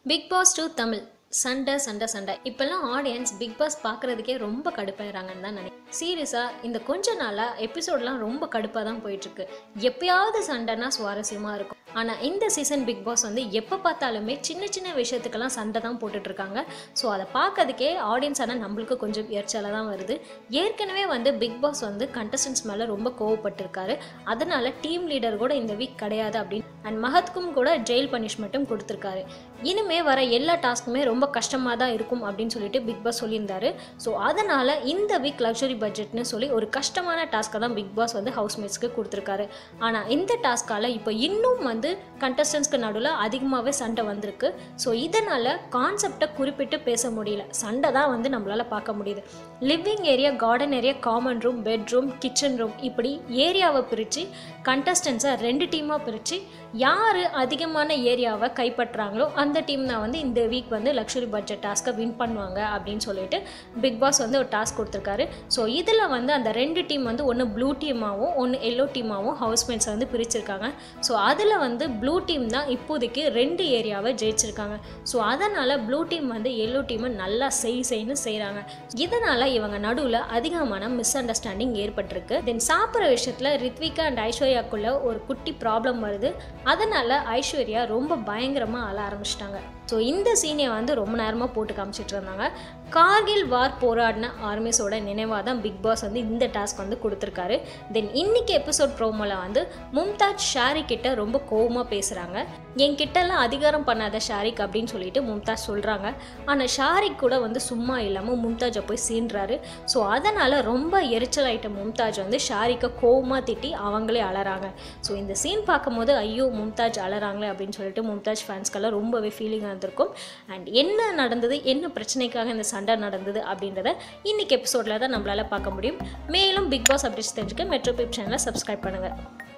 Big pass 2 Tamil சண்டை சண்டை சண்டை இப்போல்லாம் ஆடியன்ஸ் பிக் பாஸ் பார்க்குறதுக்கே ரொம்ப கடுப்பாயிறாங்கன்னு தான் நினைக்கிறேன். சீரியஸாக இந்த கொஞ்ச நாளாக எபிசோட்லாம் ரொம்ப கடுப்பாக தான் போயிட்டுருக்கு. எப்பயாவது சண்டைனா சுவாரஸ்யமாக இருக்கும். ஆனால் இந்த சீசன் பிக் பாஸ் வந்து எப்போ பார்த்தாலுமே சின்ன சின்ன விஷயத்துக்கெல்லாம் சண்டை தான் போட்டுட்ருக்காங்க. ஸோ அதை பார்க்கறதுக்கே ஆடியன்ஸ் ஆனால் நம்மளுக்கு கொஞ்சம் எரிச்சலாக தான் வருது. ஏற்கனவே வந்து பிக் பாஸ் வந்து கண்டஸ்டன்ஸ் மேலே ரொம்ப கோவப்பட்டிருக்காரு. அதனால் டீம் லீடர் கூட இந்த வீக் கிடையாது அப்படின்னு அண்ட் மஹத்க்கும் கூட ஜெயில் பனிஷ்மெண்ட்டும் கொடுத்துருக்காரு. இனிமே வர எல்லா டாஸ்க்குமே ரொம்ப கஷ்டமாக தான் இருக்கும் அப்படின்னு சொல்லிட்டு பிக் பாஸ் சொல்லியிருந்தாரு. ஸோ அதனால் இந்த வீக் லக்ஸுரி பட்ஜெட்னு சொல்லி ஒரு கஷ்டமான டாஸ்க்கை தான் பிக் பாஸ் வந்து ஹவுஸ்மேட்ஸ்க்கு கொடுத்துருக்காரு. ஆனால் இந்த டாஸ்க்கால் இப்போ இன்னும் வந்து கண்டஸ்டன்ஸ்க்கு நடுவில் அதிகமாகவே சண்டை வந்திருக்கு. ஸோ இதனால் கான்செப்டை குறிப்பிட்டு பேச முடியல. சண்டை தான் வந்து நம்மளால் பார்க்க முடியுது. Living area, garden area, common room, bedroom, kitchen room இப்படி ஏரியாவை பிரித்து கண்டஸ்டன்ஸை 2 டீமாக பிரித்து யார் அதிகமான ஏரியாவை கைப்பற்றுறாங்களோ அந்த டீம் தான் வந்து இந்த வீக் வந்து லக்ஸுரி பட்ஜெட் டாஸ்க்கை வின் பண்ணுவாங்க அப்படின்னு சொல்லிட்டு பிக் பாஸ் வந்து ஒரு டாஸ்க் கொடுத்துருக்காரு. ஸோ இதில் வந்து அந்த 2 டீம் வந்து ஒன்று ப்ளூ டீமாகவும் ஒன்று எல்லோ டீமாகவும் ஹவுஸ்மேட்ஸை வந்து பிரிச்சிருக்காங்க. ஸோ அதில் வந்து ப்ளூ டீம் தான் இப்போதைக்கு 2 ஏரியாவை ஜெயிச்சிருக்காங்க. ஸோ அதனால் ப்ளூ டீம் வந்து எல்லோ டீமை நல்லா செய்யன்னு செய்கிறாங்க. இதனால் இவங்க நடுவில் அதிகமான மிஸ் அண்டர்ஸ்டாண்டிங் ஏற்பட்டிருக்கு. தென் சாப்பிட்ற விஷயத்தில் ரித்விகா அண்ட் ஐஸ்வர்யாக்குள்ள ஒரு குட்டி ப்ராப்ளம் வருது. அதனால் ஐஸ்வர்யா ரொம்ப பயங்கரமாக அழ ஆரம்பிச்சிட்டாங்க. ஸோ இந்த சீனை வந்து ரொம்ப நேரமாக போட்டு காமிச்சிட்டு இருந்தாங்க. கார்கில் வார் போராடின ஆர்மிஸோட நினைவாக தான் பிக் பாஸ் வந்து இந்த டாஸ்க் வந்து கொடுத்துருக்காரு. தென் இன்னைக்கு எபிசோட் ப்ரோமோவில் வந்து மும்தாஜ் ஷாரிக் கிட்ட ரொம்ப கோவமாக பேசுகிறாங்க. என்கிட்டலாம் அதிகாரம் பண்ணாத ஷாரிக் அப்படின்னு சொல்லிட்டு மும்தாஜ் சொல்கிறாங்க. ஆனால் ஷாரிக் கூட வந்து சும்மா இல்லாமல் மும்தாஜை போய் சீன்றாரு. ஸோ அதனால் ரொம்ப எரிச்சல் ஆகிட்ட மும்தாஜ் வந்து ஷாரிக்கை கோவமாக திட்டி அவங்களே அழறாங்க. ஸோ இந்த சீன் பார்க்கும்போது ஐயோ மும்தாஜ் அழறாங்களே அப்படின்னு சொல்லிட்டு மும்தாஜ் ஃபேன்ஸ்க்கெல்லாம் ரொம்பவே ஃபீலிங்காக இருந்திருக்கும். அண்ட் என்ன நடந்தது, என்ன பிரச்சனைக்காக இந்த சண்டை நடந்தது அப்படின்றத இன்னைக்கு எபிசோடில் தான் நம்மளால் பார்க்க முடியும். மேலும் பிக் பாஸ் அப்டேட்ஸ் தெரிஞ்சுக்க மெட்ரோ பிப் சேனலை சப்ஸ்கிரைப் பண்ணுங்கள்.